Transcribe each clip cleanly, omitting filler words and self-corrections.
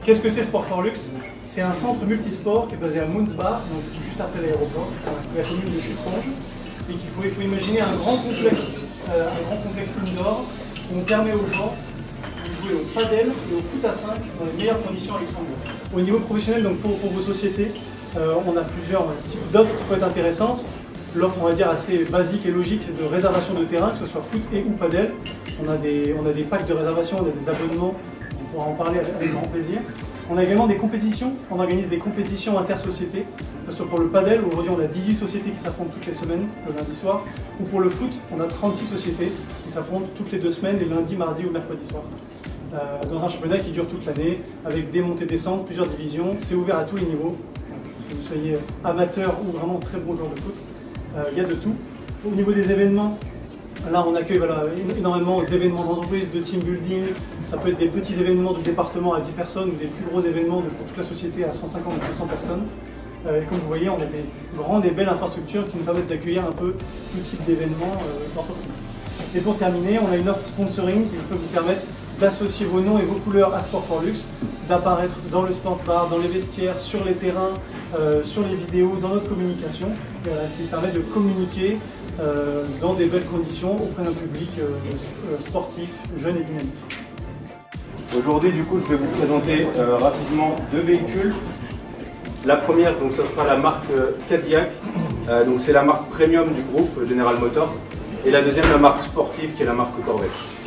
Qu'est-ce que c'est Sport4Lux? C'est un centre multisport qui est basé à Moonsbar, donc juste après l'aéroport, la commune de Chuffrange. Et qu'il faut imaginer un grand complexe indoor où on permet aux gens de jouer au padel et au foot à 5 dans les meilleures conditions à Luxembourg. Au niveau professionnel, donc pour vos sociétés, on a plusieurs types d'offres qui peuvent être intéressantes. L'offre, on va dire, assez basique et logique de réservation de terrain, que ce soit foot et ou padel. On a des packs de réservation, on a des abonnements, on pourra en parler avec grand plaisir. On a également des compétitions, on organise des compétitions intersociétés, que ce soit pour le padel, aujourd'hui on a 18 sociétés qui s'affrontent toutes les semaines, le lundi soir, ou pour le foot, on a 36 sociétés qui s'affrontent toutes les 2 semaines, les lundis, mardis ou mercredis soir. Dans un championnat qui dure toute l'année, avec des montées-descentes, plusieurs divisions, c'est ouvert à tous les niveaux, que vous soyez amateur ou vraiment très bon joueur de foot, il y a de tout. Au niveau des événements, là, on accueille énormément d'événements d'entreprise, de team building. Ça peut être des petits événements du département à 10 personnes ou des plus gros événements pour toute la société à 150 ou 200 personnes. Et comme vous voyez, on a des grandes et belles infrastructures qui nous permettent d'accueillir un peu tout type d'événements d'entreprise. Et pour terminer, on a une offre sponsoring qui peut vous permettre d'associer vos noms et vos couleurs à Sport4Lux, d'apparaître dans le sport bar, dans les vestiaires, sur les terrains, sur les vidéos, dans notre communication, qui permet de communiquer dans des belles conditions auprès d'un public sportif, jeune et dynamique. Aujourd'hui, du coup, je vais vous présenter rapidement 2 véhicules. La première, donc, ce sera la marque Cadillac, donc c'est la marque premium du groupe General Motors, et la deuxième, la marque sportive, qui est la marque Corvette.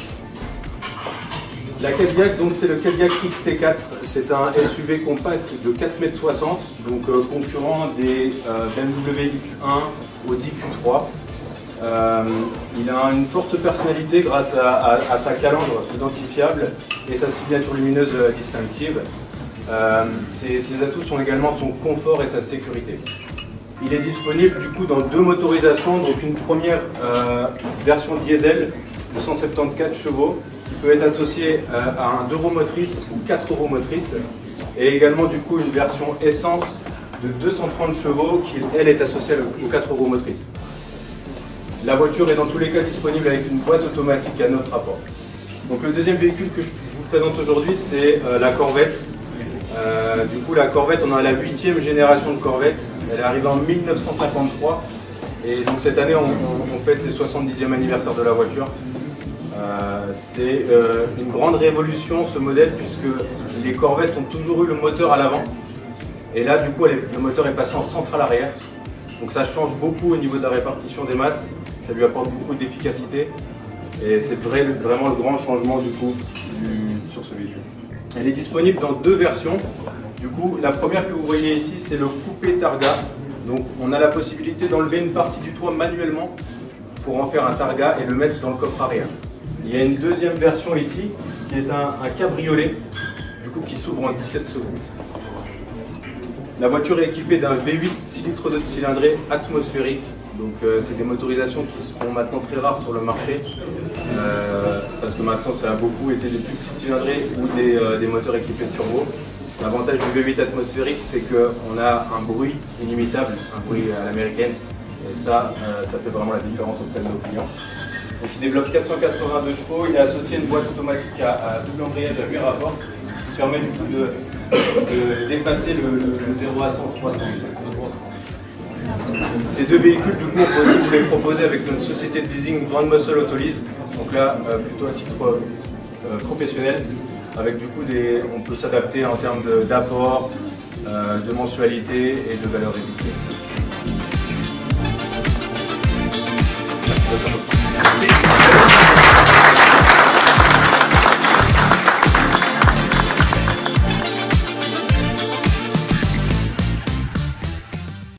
La Cadillac, donc c'est le Cadillac XT4, c'est un SUV compact de 4,60 m, donc concurrent des BMW X1, Audi Q3. Il a une forte personnalité grâce à sa calandre identifiable et sa signature lumineuse distinctive. Ses atouts sont également son confort et sa sécurité. Il est disponible du coup dans 2 motorisations, donc une première version diesel de 174 chevaux qui peut être associée à un 2 roues motrices ou 4 roues motrices, et également du coup une version essence de 230 chevaux qui elle est associée aux 4 roues motrices. La voiture est dans tous les cas disponible avec une boîte automatique à 9 rapports. Donc le deuxième véhicule que je vous présente aujourd'hui, c'est la Corvette. Du coup la Corvette, on a la 8e génération de Corvette, elle est arrivée en 1953 et donc cette année on fête les 70e anniversaire de la voiture. C'est une grande révolution ce modèle puisque les Corvettes ont toujours eu le moteur à l'avant et là du coup le moteur est passé en centrale arrière, donc ça change beaucoup au niveau de la répartition des masses, ça lui apporte beaucoup d'efficacité et c'est vraiment le grand changement du coup sur ce véhicule. Elle est disponible dans 2 versions. Du coup, la première que vous voyez ici, c'est le coupé Targa. Donc, on a la possibilité d'enlever une partie du toit manuellement pour en faire un Targa et le mettre dans le coffre arrière. Il y a une deuxième version ici, qui est un cabriolet, du coup, qui s'ouvre en 17 secondes. La voiture est équipée d'un V8 6 litres de cylindrée atmosphérique. Donc c'est des motorisations qui se font maintenant très rares sur le marché parce que maintenant ça a beaucoup été des plus petites cylindrées ou des moteurs équipés de turbo. L'avantage du V8 atmosphérique, c'est qu'on a un bruit inimitable, un bruit à l'américaine, et ça fait vraiment la différence auprès de nos clients. Donc il développe 482 chevaux, il est associé à une boîte automatique à double embrayage à 8 rapports qui permet du coup de dépasser le 0 à 100 300. Ces 2 véhicules, du coup, on peut aussi vous les proposer avec notre société de leasing Grand Muscle Autolease. Donc là, plutôt à titre professionnel, avec du coup on peut s'adapter en termes d'apport, de mensualité et de valeur d'équité.